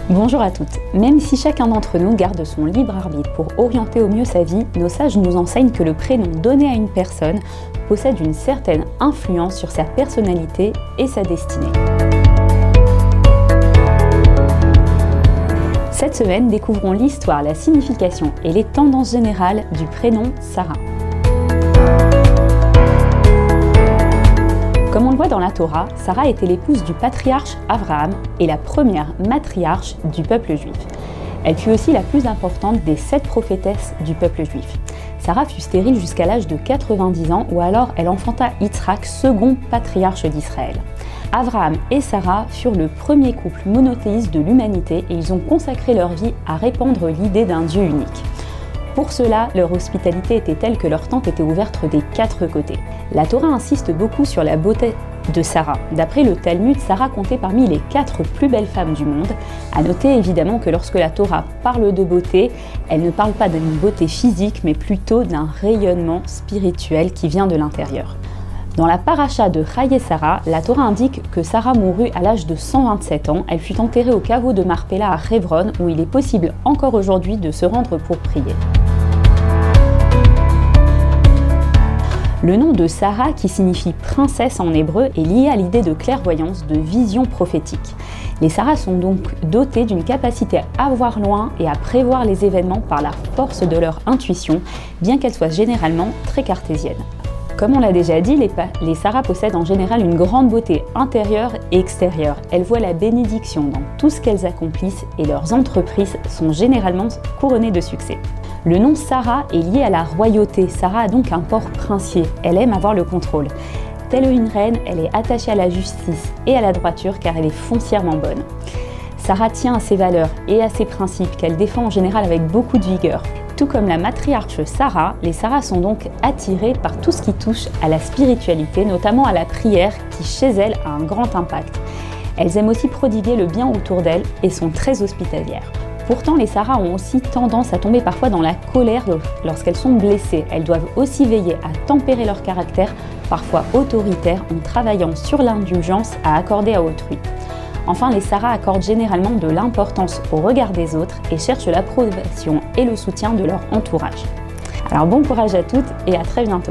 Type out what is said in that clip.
Bonjour à toutes. Même si chacun d'entre nous garde son libre arbitre pour orienter au mieux sa vie, nos sages nous enseignent que le prénom donné à une personne possède une certaine influence sur sa personnalité et sa destinée. Cette semaine, découvrons l'histoire, la signification et les tendances générales du prénom Sarah. Comme on le voit dans la Torah, Sarah était l'épouse du patriarche Abraham et la première matriarche du peuple juif. Elle fut aussi la plus importante des 7 prophétesses du peuple juif. Sarah fut stérile jusqu'à l'âge de 90 ans où alors elle enfanta Yitzhak, second patriarche d'Israël. Abraham et Sarah furent le premier couple monothéiste de l'humanité et ils ont consacré leur vie à répandre l'idée d'un Dieu unique. Pour cela, leur hospitalité était telle que leur tente était ouverte des 4 côtés. La Torah insiste beaucoup sur la beauté de Sarah. D'après le Talmud, Sarah comptait parmi les 4 plus belles femmes du monde. À noter évidemment que lorsque la Torah parle de beauté, elle ne parle pas d'une beauté physique, mais plutôt d'un rayonnement spirituel qui vient de l'intérieur. Dans la paracha de Chaye Sarah, la Torah indique que Sarah mourut à l'âge de 127 ans. Elle fut enterrée au caveau de Marpella à Hebron, où il est possible encore aujourd'hui de se rendre pour prier. Le nom de Sarah, qui signifie princesse en hébreu, est lié à l'idée de clairvoyance, de vision prophétique. Les Sarahs sont donc dotées d'une capacité à voir loin et à prévoir les événements par la force de leur intuition, bien qu'elles soient généralement très cartésiennes. Comme on l'a déjà dit, les Sarahs possèdent en général une grande beauté intérieure et extérieure. Elles voient la bénédiction dans tout ce qu'elles accomplissent et leurs entreprises sont généralement couronnées de succès. Le nom Sarah est lié à la royauté. Sarah a donc un port princier. Elle aime avoir le contrôle. Telle une reine, elle est attachée à la justice et à la droiture car elle est foncièrement bonne. Sarah tient à ses valeurs et à ses principes qu'elle défend en général avec beaucoup de vigueur. Tout comme la matriarche Sarah, les Sarahs sont donc attirées par tout ce qui touche à la spiritualité, notamment à la prière qui chez elles a un grand impact. Elles aiment aussi prodiguer le bien autour d'elles et sont très hospitalières. Pourtant, les Sarahs ont aussi tendance à tomber parfois dans la colère lorsqu'elles sont blessées. Elles doivent aussi veiller à tempérer leur caractère, parfois autoritaire, en travaillant sur l'indulgence à accorder à autrui. Enfin, les Sarahs accordent généralement de l'importance au regard des autres et cherchent l'approbation et le soutien de leur entourage. Alors bon courage à toutes et à très bientôt.